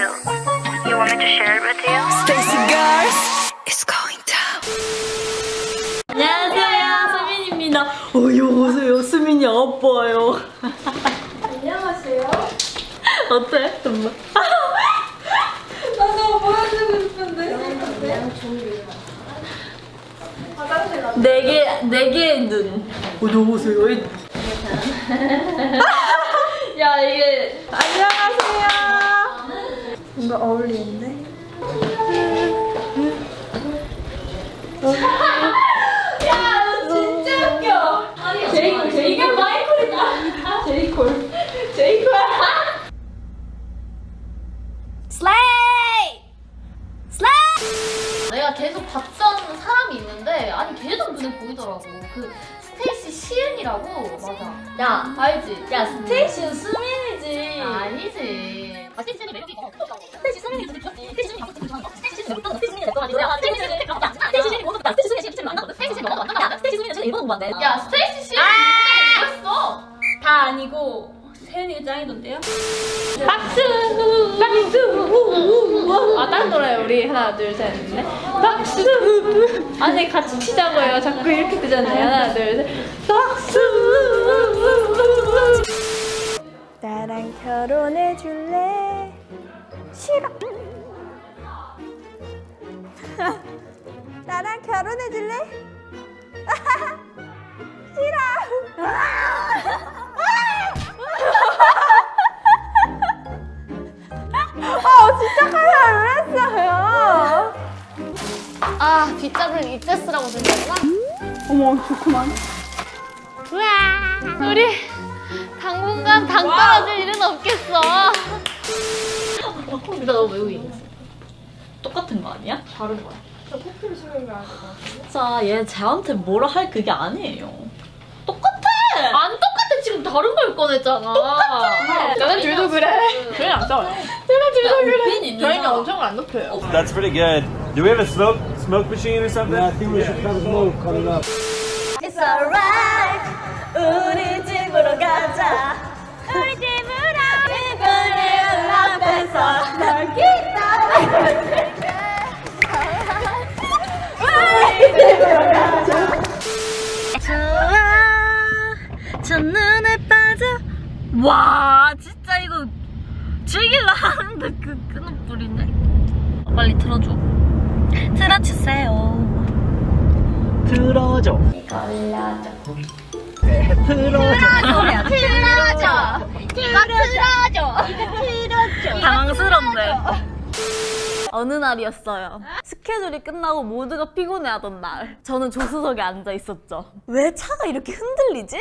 you. You want me to share it with you? Stacy girls, it's going down. 안녕하세요, 수민입니다. 여보세요, 수민이 아빠예요. 안녕하세요. 어때? 정말. 나도 보여주고 싶은데. 네 개의 눈. 여보세요. 야, 이게. 안녕하세요. 뭔가 어울리는데? 야, 너 진짜 웃겨. 아니, 제이콜 마이콜이다. 제이콜. 내가 계속 봤던 사람이 있는데 아니 계속 눈에 보이더라고. 그 스테이시 시은이라고. 맞아. 야 알지? 야 스테이시는 수민이지. 아니지. 아 스테이시 수민이 매력이 있어. 스테이시 수민이 스테이시 수민이 갖고 싶은 거. 스테이시 수민이 스테이시 수민이 내 거야. 스테이시 수민이 갖다. 스테이시 수민이 먹었다. 스테이시 수민이 지금 만났거든. 스테이시 수민이 먹었다. 야 스테이시 수민이 지금 일본 공부한대. 야 스테이시 시은이 일본 공부했어. 다 아니고. 세연이가 짱이던데요? 박수! 아, 다른 노래 우리 하나, 둘, 셋, 넷. 박수! 아니, 같이 치자고요. 자꾸 이렇게 뜨잖아요. 하나, 둘, 셋. 박수! 나랑 결혼해 줄래? 싫어. 나랑 결혼해 줄래? 싫어. 진짜 깜짝 놀랐어요. 아, 빗자루를 이때 쓰라고 준다구나? 어머, 좋구만. 우와! 우리 당분간 당 떨어질 일은 없겠어. 근데 너 외국인이지? 똑같은 거 아니야? 다른 거야? 저 커피를 싫은 거 아니고. 자, 얘 쟤한테 뭐라 할 그게 아니에요. 똑같아! 안 똑같아. 지금 다른 걸 꺼냈잖아. 똑같아. 너는 둘도 그래. 저희는 안 싸워요. 저희는 둘도 그래. 저희는 엄청 안 높여요. That's pretty good. Do we have a smoke machine or something? Yeah, I think we should try to smoke. Cut it up. It's alright. 우리 집으로 가자. 우리 집으로. 이거를 앞에서 널 기다릴게. 우리 집으로 가자. 좋아. 첫눈에 빠져. 와, 진짜 이거 즐길라 하는데 끊어버리네. 빨리 틀어줘. 틀어주세요. 틀어줘. 걸려줘. 틀어줘. 당황스럽네. 어느 날이었어요. 스케줄이 끝나고 모두가 피곤해하던 날. 저는 조수석에 앉아 있었죠. 왜 차가 이렇게 흔들리지?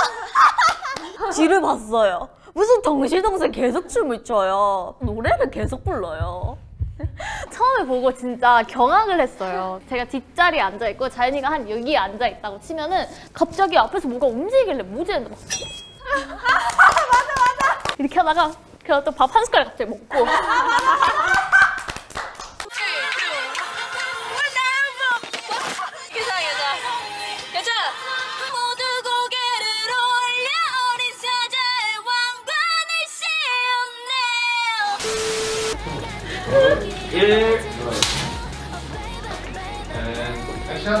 뒤를 봤어요. 무슨 덩실덩실 계속 춤을 춰요. 노래를 계속 불러요. 처음에 보고 진짜 경악을 했어요. 제가 뒷자리에 앉아있고 자연이가 한 여기에 앉아있다고 치면은 갑자기 앞에서 뭐가 움직이길래 뭐지? 했는데 막 맞아. 이렇게 하다가 그냥 또 밥 한 숟가락 갑자기 먹고 괜찮아. 모두 고개를 올려 어린 사자의 왕관을 씌웠네요. Here. And action.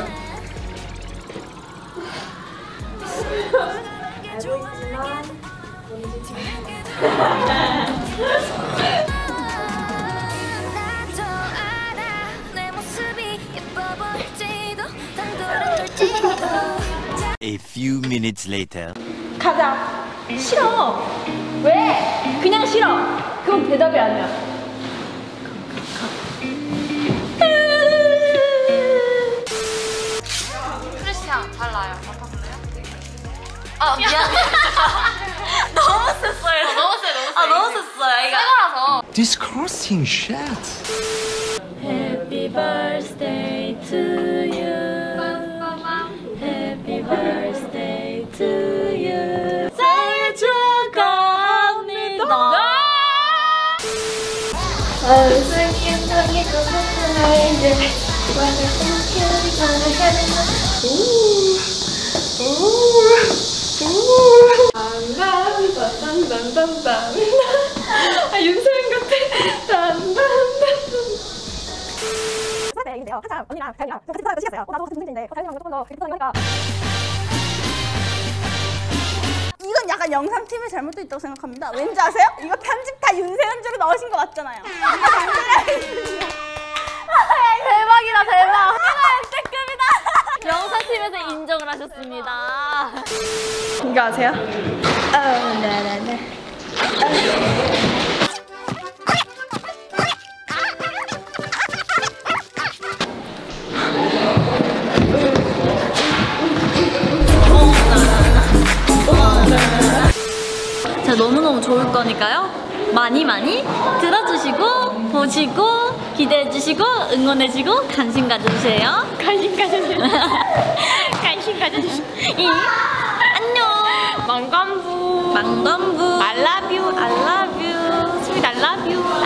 A few minutes later. 가자. 싫어. 왜? 그냥 싫어. 그건 대답이 아니야. 프레시향 잘 나요. 맡아볼래요? 아, 미안해. 너무 셌어요. 너무 세. 아, 너무 셌어요. 이거. 새거라서. Disgusting shit. Happy birthday to you. Happy birthday to you. 생일 축하합니다. 아, 윤서연 같아. 있잖아요. 한참 언니랑 다현이랑 같은 부산에서 시켰어요. 나도 같은 동생인데 다현이랑 조금 더 비슷한 거니까. 이건 약간 영상팀의 잘못도 있다고 생각합니다. 왠지 아세요? 이거 편집 다 윤세현주로 넣으신 거 맞잖아요. 대박이다 대박. 역대급이다. 영상팀에서 인정을 하셨습니다. 이거 아세요? 네네네. 자, 너무너무 좋을 거니까요. 많이 많이 들어주시고 보시고 기대해주시고 응원해주시고 관심 가져주세요. 관심 가져주세요. 관심 가져주세요. 안녕. 망관부. 망건부 I love you. I love you. 스윗 I love you.